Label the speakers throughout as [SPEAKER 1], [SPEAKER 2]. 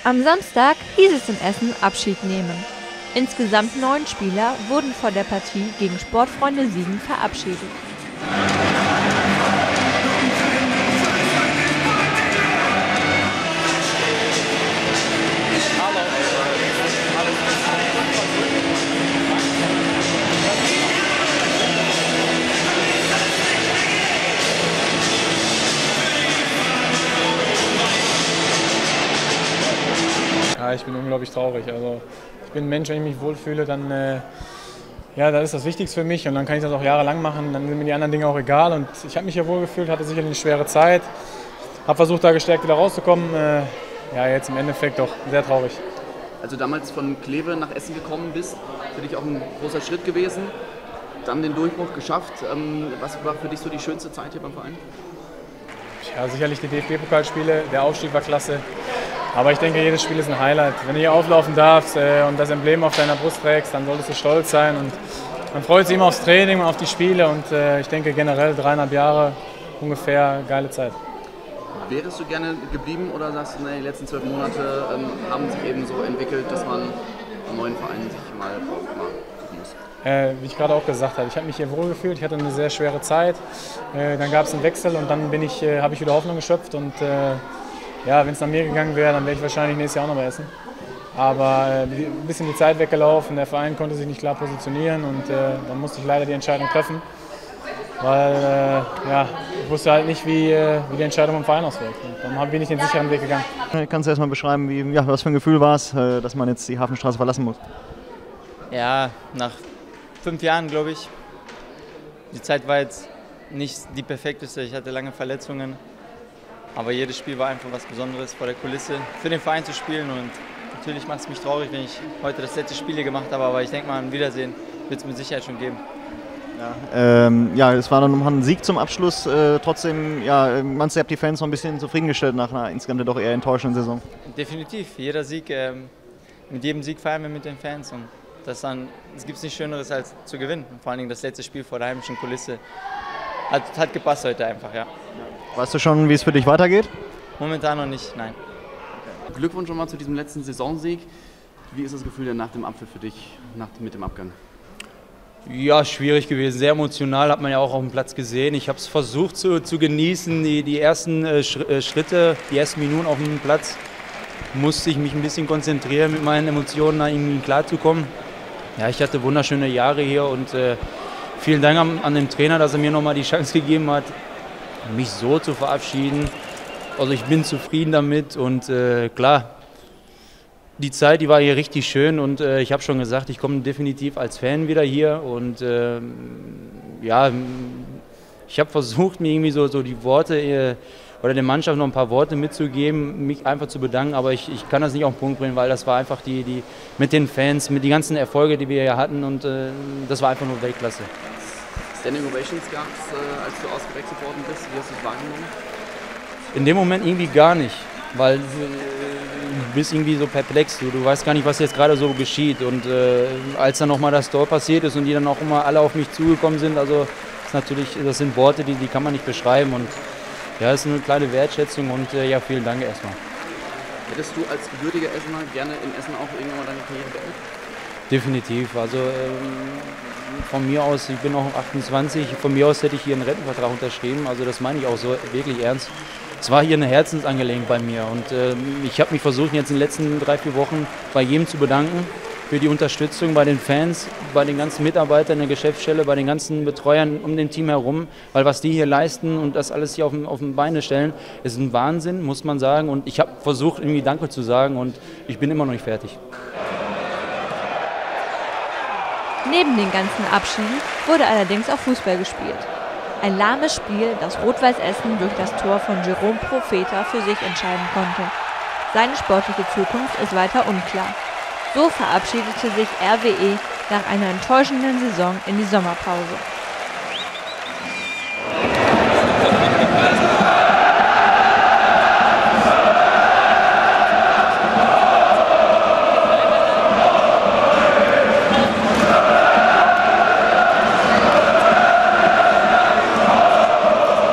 [SPEAKER 1] Am Samstag hieß es in Essen Abschied nehmen. Insgesamt 9 Spieler wurden vor der Partie gegen Sportfreunde Siegen verabschiedet.
[SPEAKER 2] Ja, ich bin unglaublich traurig. Also, ich bin ein Mensch, wenn ich mich wohlfühle, dann ja, das ist das Wichtigste für mich und dann kann ich das auch jahrelang machen. Dann sind mir die anderen Dinge auch egal und ich habe mich hier wohlgefühlt, hatte sicherlich eine schwere Zeit, habe versucht, da gestärkt wieder rauszukommen. Ja, jetzt im Endeffekt doch sehr traurig.
[SPEAKER 3] Als du damals von Kleve nach Essen gekommen bist, für dich auch ein großer Schritt gewesen, dann den Durchbruch geschafft. Was war für dich so die schönste Zeit hier beim Verein?
[SPEAKER 2] Ja, sicherlich die DFB-Pokalspiele, der Aufstieg war klasse. Aber ich denke, jedes Spiel ist ein Highlight. Wenn du hier auflaufen darfst und das Emblem auf deiner Brust trägst, dann solltest du stolz sein. Und man freut sich immer aufs Training und auf die Spiele. Und ich denke generell 3,5 Jahre ungefähr, geile Zeit.
[SPEAKER 3] Wärst du gerne geblieben oder sagst du, nee, die letzten 12 Monate haben sich eben so entwickelt, dass man am neuen Verein sich mal gucken muss?
[SPEAKER 2] Wie ich gerade auch gesagt habe, ich habe mich hier wohlgefühlt, ich hatte eine sehr schwere Zeit. Dann gab es einen Wechsel und dann habe ich wieder Hoffnung geschöpft. Und ja, wenn es nach mir gegangen wäre, dann wäre ich wahrscheinlich nächstes Jahr auch noch bei Essen. Aber ein bisschen die Zeit weggelaufen, der Verein konnte sich nicht klar positionieren und dann musste ich leider die Entscheidung treffen. Weil ja, ich wusste halt nicht, wie die Entscheidung im Verein ausfällt. Und dann bin ich den sicheren Weg gegangen.
[SPEAKER 4] Kannst du erst mal beschreiben, was für ein Gefühl war es, dass man jetzt die Hafenstraße verlassen muss?
[SPEAKER 5] Ja, nach 5 Jahren, glaube ich. Die Zeit war jetzt nicht die perfekteste. Ich hatte lange Verletzungen. Aber jedes Spiel war einfach was Besonderes, vor der Kulisse für den Verein zu spielen. Und natürlich macht es mich traurig, wenn ich heute das letzte Spiel hier gemacht habe. Aber ich denke mal, ein Wiedersehen wird es mit Sicherheit schon geben.
[SPEAKER 4] Ja, es war dann nochmal ein Sieg zum Abschluss. Trotzdem, ja, meinst du, ihr habt die Fans noch ein bisschen zufriedengestellt nach einer insgesamt doch eher enttäuschenden Saison?
[SPEAKER 5] Definitiv. Jeder Sieg, mit jedem Sieg feiern wir mit den Fans. Und es gibt nichts Schöneres als zu gewinnen. Und vor allen Dingen das letzte Spiel vor der heimischen Kulisse. Hat gepasst heute einfach, ja.
[SPEAKER 4] Weißt du schon, wie es für dich weitergeht?
[SPEAKER 5] Momentan noch nicht, nein.
[SPEAKER 3] Glückwunsch nochmal zu diesem letzten Saisonsieg. Wie ist das Gefühl denn nach dem Apfel für dich, mit dem Abgang?
[SPEAKER 6] Ja, schwierig gewesen, sehr emotional, hat man ja auch auf dem Platz gesehen. Ich habe es versucht zu genießen, die ersten Schritte, die ersten Minuten auf dem Platz. Musste ich mich ein bisschen konzentrieren, mit meinen Emotionen da irgendwie klarzukommen. Ja, ich hatte wunderschöne Jahre hier und vielen Dank an den Trainer, dass er mir nochmal die Chance gegeben hat, mich so zu verabschieden. Also ich bin zufrieden damit und klar, die Zeit, die war hier richtig schön und ich habe schon gesagt, ich komme definitiv als Fan wieder hier und ja, ich habe versucht, mir irgendwie so die Worte oder der Mannschaft noch ein paar Worte mitzugeben, mich einfach zu bedanken, aber ich kann das nicht auf den Punkt bringen, weil das war einfach die mit den Fans, mit den ganzen Erfolgen, die wir hier hatten und das war einfach nur Weltklasse.
[SPEAKER 3] Standing Ovations gab es, als du ausgewechselt worden bist. Wie hast du es wahrgenommen?
[SPEAKER 6] In dem Moment irgendwie gar nicht, weil du bist irgendwie so perplex. Du weißt gar nicht, was jetzt gerade so geschieht. Und als dann nochmal das Tor passiert ist und die dann auch immer alle auf mich zugekommen sind, also das sind Worte, die kann man nicht beschreiben. Und ja, das ist eine kleine Wertschätzung und ja, vielen Dank erstmal.
[SPEAKER 3] Hättest du als gebürtiger Essener gerne in Essen auch irgendwann mal deine Karriere beendet?
[SPEAKER 6] Definitiv. Also von mir aus, ich bin auch 28, von mir aus hätte ich hier einen Rentenvertrag unterschrieben. Also das meine ich auch so wirklich ernst. Es war hier eine Herzensangelegenheit bei mir und ich habe mich versucht, jetzt in den letzten 3-4 Wochen bei jedem zu bedanken für die Unterstützung, bei den Fans, bei den ganzen Mitarbeitern in der Geschäftsstelle, bei den ganzen Betreuern um den Team herum, weil was die hier leisten und das alles hier auf den Beine stellen, ist ein Wahnsinn, muss man sagen. Und ich habe versucht, irgendwie Danke zu sagen und ich bin immer noch nicht fertig.
[SPEAKER 1] Neben den ganzen Abschieden wurde allerdings auch Fußball gespielt. Ein lahmes Spiel, das Rot-Weiß Essen durch das Tor von Jerome Profeta für sich entscheiden konnte. Seine sportliche Zukunft ist weiter unklar. So verabschiedete sich RWE nach einer enttäuschenden Saison in die Sommerpause.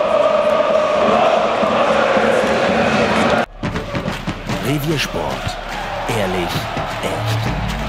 [SPEAKER 7] Reviersport. Ehrlich, echt.